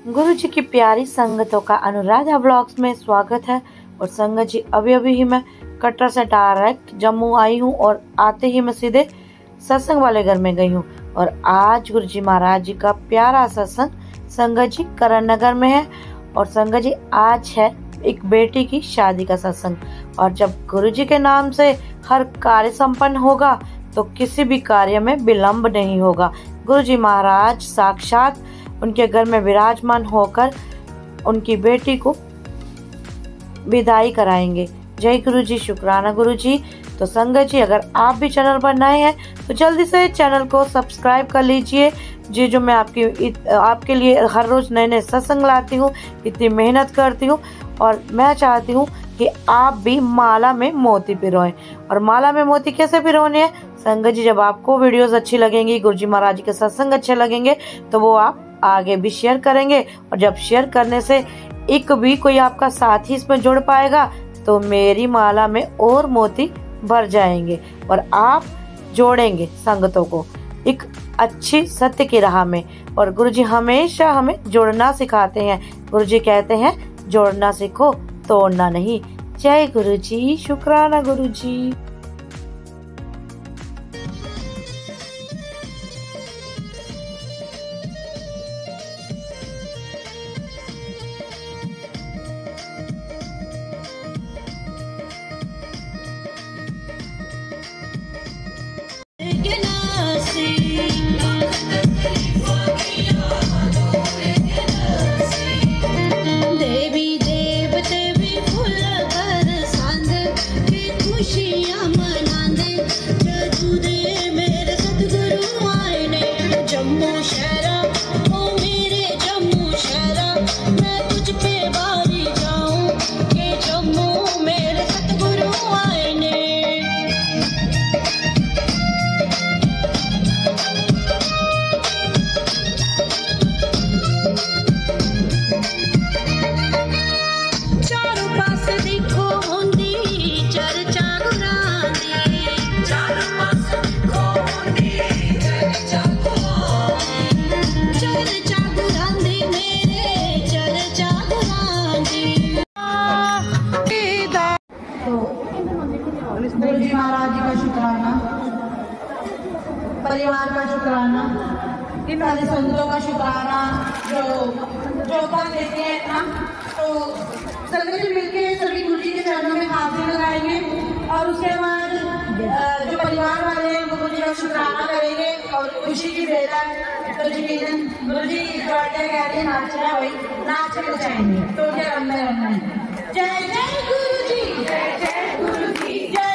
गुरु जी की प्यारी संगतों का अनुराधा ब्लॉग्स में स्वागत है। और संगत जी अभी ही मैं कटरा से डायरेक्ट जम्मू आई हूँ और आते ही मैं सीधे सत्संग वाले घर में गई हूँ। और आज गुरु जी महाराज जी का प्यारा सत्संग संगत जी करण नगर में है। और संगत जी आज है एक बेटी की शादी का सत्संग। और जब गुरु जी के नाम से हर कार्य संपन्न होगा तो किसी भी कार्य में विलंब नहीं होगा। गुरु जी महाराज साक्षात उनके घर में विराजमान होकर उनकी बेटी को विदाई कराएंगे। जय गुरु जी, शुक्राना गुरु जी। तो संगत जी अगर आप भी चैनल पर नए हैं तो जल्दी से चैनल को सब्सक्राइब कर लीजिए। जी जो मैं आपके लिए हर रोज नए नए सत्संग लाती हूँ, इतनी मेहनत करती हूँ और मैं चाहती हूँ कि आप भी माला में मोती पिरोएं। और माला में मोती कैसे पिरोने हैं संगत जी, जब आपको वीडियोस अच्छी लगेंगी, गुरु जी महाराज के सत्संग अच्छे लगेंगे तो वो आप आगे भी शेयर करेंगे। और जब शेयर करने से एक भी कोई आपका साथी इसमें जुड़ पाएगा तो मेरी माला में और मोती भर जाएंगे और आप जोड़ेंगे संगतों को एक अच्छी सत्य की राह में। और गुरुजी हमेशा हमें जोड़ना सिखाते हैं। गुरुजी कहते हैं जोड़ना सीखो, तोड़ना नहीं। जय गुरुजी, शुक्राना गुरुजी। गुरु जी महाराज जी का शुक्राना, परिवार का शुक्राना, इन सारे संतों का शुक्राना जो कर देते हैं ना। तो सभी मिलके सभी गुरु जी के चरणों में हाजिरी लगाएंगे और उसके बाद जो परिवार वाले हैं वो गुरु जी का शुक्राना करेंगे। और खुशी की बेला तो जी गुरु जी जोड़े कह रहे नाचना वही नाच के जाएंगे तो क्या रमना रमना। जय जय गुरु जी, जय जय गुरु जी, जय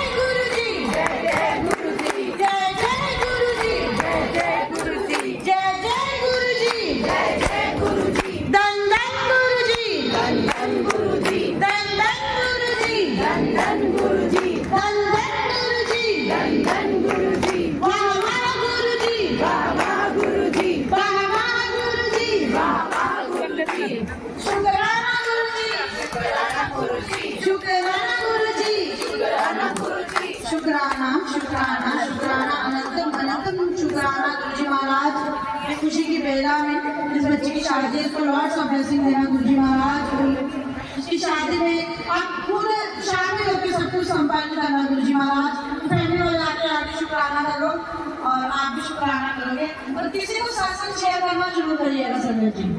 शुक्राना शुक्राना शुक्राना अनंतम अनंतम शुक्राना गुरु जी महाराज। ये खुशी की बेला में जिस बच्चे की शादी है इसको लॉट्स ऑफ ब्लेसिंग देना गुरु जी महाराज। इसकी शादी में आप पूरे शादी होकर सब कुछ संपन्न करना गुरु जी महाराज। फैमिली वाले आके शुक्राना करो और आप भी शुक्राना करोगे। और किसी को सत्संग शेयर करना शुरू करिएगा संगत जी।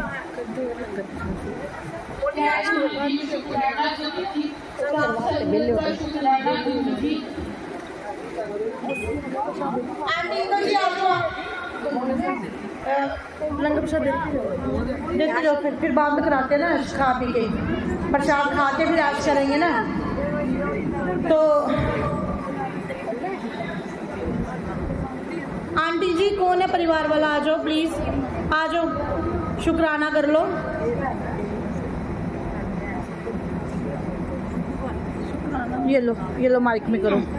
लंगर प्रसाद देखते जाओ, फिर बाद में कराते हैं ना खा पी के, प्रसाद खा के फिर आज करेंगे ना। तो आंटी जी कौन है परिवार वाला, आ जाओ प्लीज, आ जाओ, शुक्राना कर लो। ये लो माइक में करो।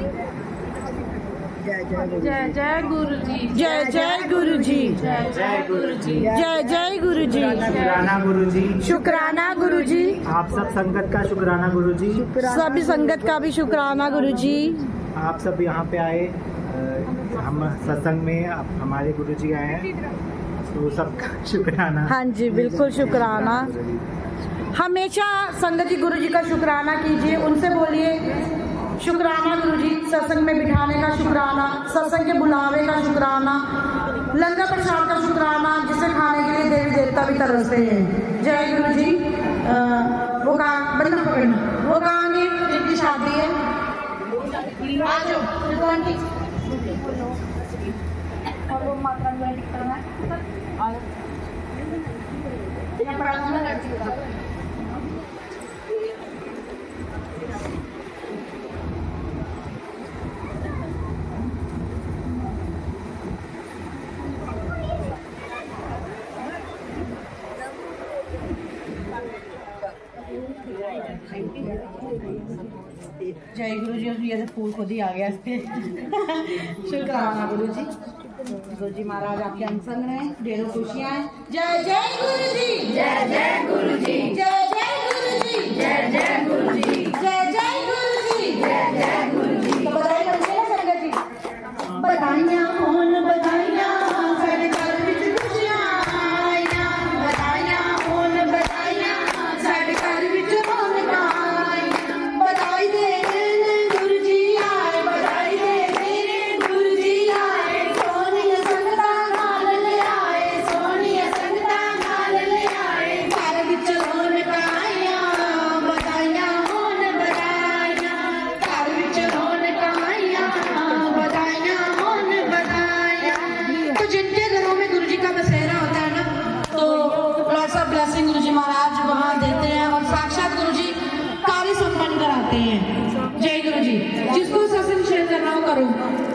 जय जय गुरु जी, जय जय गुरु जी, जय जय गुरु जी, जय जय गुरु जी, शुक्राना गुरु जी, शुक्राना गुरु जी। आप सब संगत का शुक्राना गुरु जी, सभी संगत का भी शुक्राना गुरु जी। आप सब यहाँ पे आए, हम सत्संग में हमारे गुरु जी आए हैं वो सबका शुक्राना। हाँ जी, बिल्कुल शुक्राना। हमेशा संगत जी गुरु जी का शुक्राना कीजिए, उनसे बोलिए शुक्राना गुरु जी, सत्संग में बिठाने का शुक्राना, सत्संग के बुलावे का शुक्राना, लंगर प्रसाद का शुक्राना, जिसे खाने के लिए देवी देवता भी तरसते हैं। जय गुरु जी। वो कहाँ बंदा पकड़ना, वो कहाँ गए जिनकी शादी है, आ जाओ। जय गुरु जी। और ये फूल खुद ही आ गया इस पे। शुक्राना गुरु जी। गुरु जी महाराज आपके अंग रहे, ढेरों खुशियाँ हैं। जय जय गुरु जी, जय जय गुरु जी, जय जय गुरु जी, जय जय गुरु जी, जय जय गुरु जी, जय जय गुरु जी। तो बधाई करते हैं संगत जी। बधाइयाँ होन बधाइयाँ, सारे घर विच खुशियाँ आइयां। बधाइयाँ होन बधाइयाँ, सारे घर विच रौनकां आइयां। बधाई दे गुरु जी आए, बधाई दे गुरु जी आए। सोहणियां संगतां नाल ले आए, सोहणियां संगतां नाल ले आए। घर विच रौनकां आइयां, बधाइयां होन बधाइयां। घर विच रौनकां आइयां, बधाइयां होन बधाइयां। तो जिनके घरों में गुरु जी का बसेरा होता है ना, तो लॉट्स ऑफ ब्लेसिंग गुरु जी महाराज वहाँ देते हैं और साक्षात गुरु जी कार्य संपन्न कराते हैं। जय गुरु जी। जिसको सत्संग शेयर करना हो करो।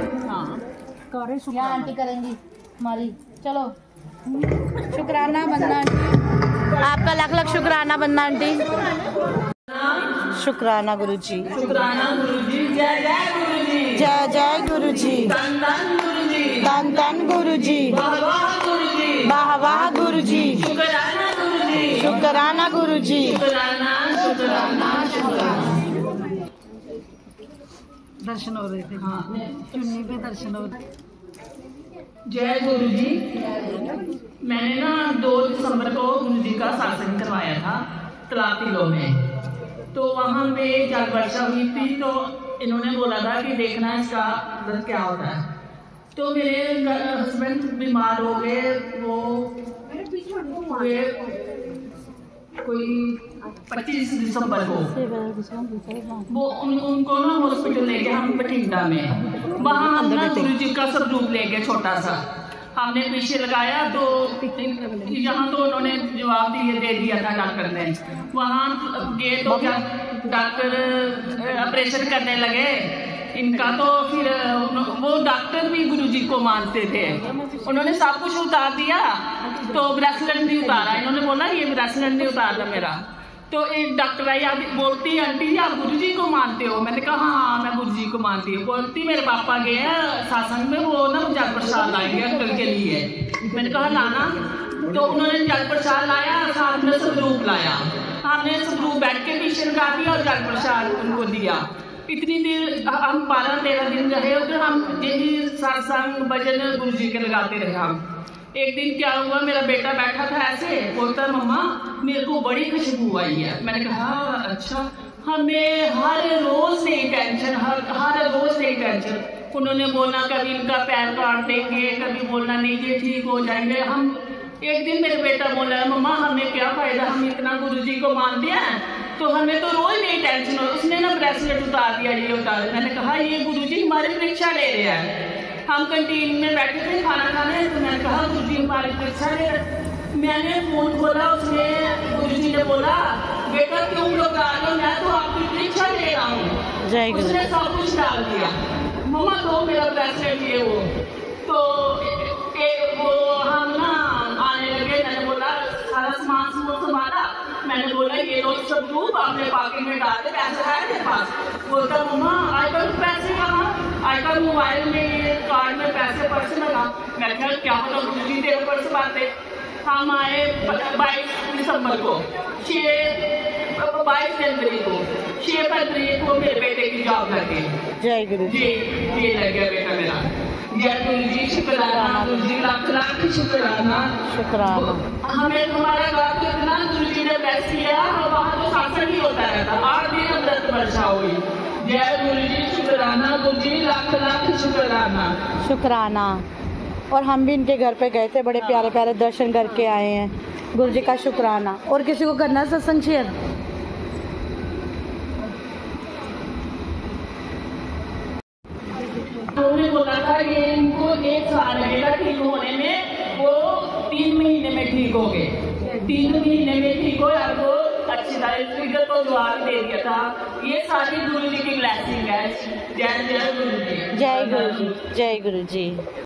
यहाँ आंटी करेंगी हमारी, चलो शुक्राना बंदा आंटी, आपका लाख लाख शुक्राना बंदा आंटी। शुक्राना गुरु जी, शुक्राना गुरु जी। जय जय गुरु जी, जय जय गुरु जी, धन धन गुरु जी, धन धन गुरु जी, वाह वाह गुरु जी, वाह वाह गुरु जी, शुक्राना गुरु जी, शुक्राना गुरु जी। शुक्राना शुक्राना शुक्राना। दर्शन हो रहे थे, हाँ, चुन्नी पे दर्शन हो रहे। जय गुरु जी। मैंने ना 2 दिसंबर को गुरु जी का सत्संग करवाया था तलातिलो में, तो वहाँ पे जल वर्षा हुई थी, तो इन्होंने बोला था कि देखना इसका व्रत क्या होता है। तो मेरे हस्बैंड बीमार हो गए, वो हुए कोई 25 दिसंबर को। वो उनको ना हॉस्पिटल ले गए हम बठिंडा में। वहाँ हम ना गुरु जी का स्वरूप ले गए छोटा सा, हमने पीछे लगाया, तो यहाँ तो उन्होंने जवाब दे दिया था डॉक्टर ने। वहाँ गए तो क्या डॉक्टर ऑपरेशन करने लगे इनका, तो फिर वो डॉक्टर भी गुरुजी को मानते थे। उन्होंने सब कुछ उतार दिया, तो ब्रेसलेट नहीं उतारा। इन्होंने बोला ये ब्रेसलेट नहीं उतारना मेरा। तो एक डॉक्टर आई, आप बोलती आंटी जी आप गुरुजी को मानते हो? मैंने कहा हाँ मैं गुरुजी को मानती हूँ। बोलती मेरे पापा गए हैं सत्संग में, वो ना जल प्रसाद लाएंगे अंकल के लिए। मैंने कहा लाना। तो उन्होंने जल प्रसाद लाया, साथ में स्वरूप लाया। हमने स्वरूप बैठ के पीछे लगा दिया और जल प्रसाद उनको दिया। इतनी देर हम 12-13 दिन रहे, उधर हम यही सत्संग भजन गुरु जी के लगाते रहे। हम एक दिन क्या हुआ, मेरा बेटा बैठा था ऐसे, बोलता मम्मा मेरे को बड़ी खुशबू आई है। मैंने कहा अच्छा। हमें हर रोज नई टेंशन, हर रोज नई टेंशन। उन्होंने बोला कभी इनका पैर काट देंगे, कभी बोलना नहीं ये ठीक हो जाएंगे। हम एक दिन मेरे बेटा बोला मम्मा हमें क्या फायदा, हम इतना गुरुजी को मानते हैं तो हमें तो रोज नई टेंशन हो। उसने ना ब्रेसलेट उतार दिया, ये उतार। मैंने कहा ये गुरुजी हमारी परीक्षा ले रहे हैं। हम कैंटीन में बैठे थे खाना खाने, तो मैंने कहा गुरुजी हमारी परीक्षा ले रहे। मैंने फोन खोला, उसमें गुरुजी ने बोला बेटा तुम लोग आ लो, मैं तो आपकी परीक्षा ले रहा हूँ। उसने सब कुछ डाल दिया। मम्मा तो मेरा ब्रेसलेट ये वो, तो वो हम ना आने लगे। मैंने बोला सारा सामान संभाला। मैंने बोला ये लो सब रूप आपने पॉकेट में डाल दे, पैसे है मेरे पास। बोलता मम्मा आजकल पैसे कहाँ, आजकल मोबाइल में कार्ड में पैसे पर्स में लगा। मैं क्या पता गुरुजी तेरे पर्स बांधे। हम आए 22 दिसंबर को, 22 जनवरी को, 6 फरवरी को मेरे बेटे की जॉब लगी। जय गुरु जी। जी लग गया बेटा मेरा। जय गुरु जी, शुक्राना गुरु जी, लाख लाख शुक्राना। शुक्राना। हमें हमारा गाँव को इतना गुरु जी ने बेस्ट किया और वहाँ तो शासन ही होता रहता, 8 दिन अमृत वर्षा हुई। जय गुरु जी, शुक्राना गुरु जी, लाख लाख शुक्राना। शुक्राना। और हम भी इनके घर पे गए थे, बड़े प्यारे प्यारे दर्शन करके आए हैं। गुरु जी का शुक्राना। और किसी को करना है सत्संग शेयर? उन्होंने बोला था ये इनको 1 साल लगेगा ठीक होने में, वो 3 महीने में ठीक हो गए। 3 महीने में ठीक हो और वो अच्छी तरह को जवाब दे दिया था। ये सारी गुरु जी की ब्लेसिंग है। जय जय गुरु जी। जय गुरु जी। जय गुरु जी।